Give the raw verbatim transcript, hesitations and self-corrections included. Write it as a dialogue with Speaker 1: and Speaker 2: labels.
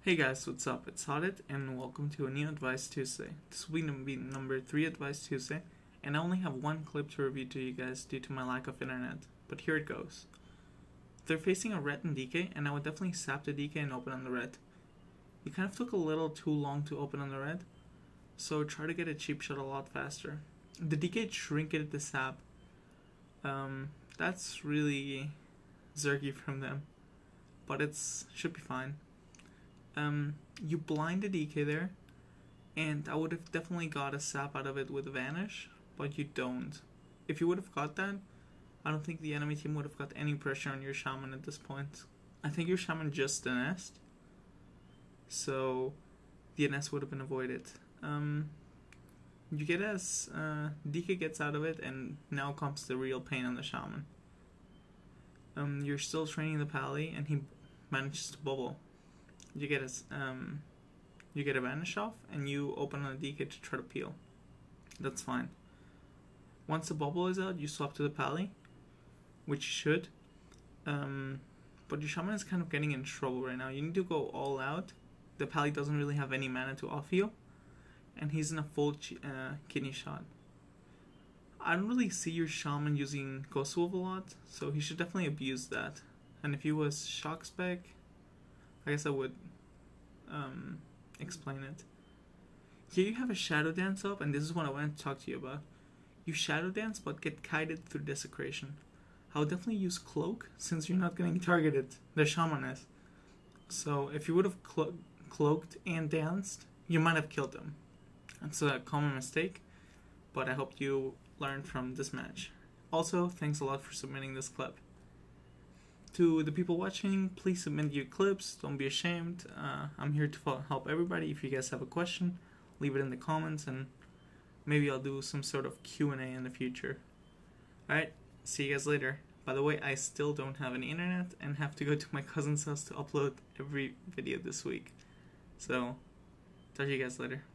Speaker 1: Hey guys, what's up? It's Audit, and welcome to a new Advice Tuesday. This will be number three Advice Tuesday, and I only have one clip to review to you guys due to my lack of internet, but here it goes. They're facing a red and D K, and I would definitely sap the D K and open on the red. You kind of took a little too long to open on the red, so try to get a cheap shot a lot faster. The D K trinketed the sap. Um, that's really zergy from them, but it's should be fine. Um, you blind the D K there, and I would have definitely got a sap out of it with Vanish, but you don't. If you would have got that, I don't think the enemy team would have got any pressure on your Shaman at this point. I think your Shaman just N S'd, so the N S would have been avoided. Um, you get as uh, D K gets out of it, and now comes the real pain on the Shaman. Um, you're still training the Pally, and he manages to bubble. You get a um, you get a Vanish off, and you open on a D K to try to peel. That's fine. Once the bubble is out, you swap to the Pally, which you should. Um, but your Shaman is kind of getting in trouble right now. You need to go all out. The Pally doesn't really have any mana to off heal, and he's in a full uh, kidney shot. I don't really see your Shaman using Ghost Wolf a lot, so he should definitely abuse that. And if he was Shock Spec, I guess I would um, explain it. Here you have a Shadow Dance up, and this is what I wanted to talk to you about. You Shadow Dance, but get kited through Desecration. I would definitely use Cloak, since you're not getting targeted. The Shaman is. So if you would have clo cloaked and danced, you might have killed him. That's a common mistake, but I hope you learned from this match. Also, thanks a lot for submitting this clip. To the people watching, please submit your clips. Don't be ashamed. Uh, I'm here to help everybody. If you guys have a question, leave it in the comments, and maybe I'll do some sort of Q and A in the future. Alright, see you guys later. By the way, I still don't have any internet and have to go to my cousin's house to upload every video this week. So, talk to you guys later.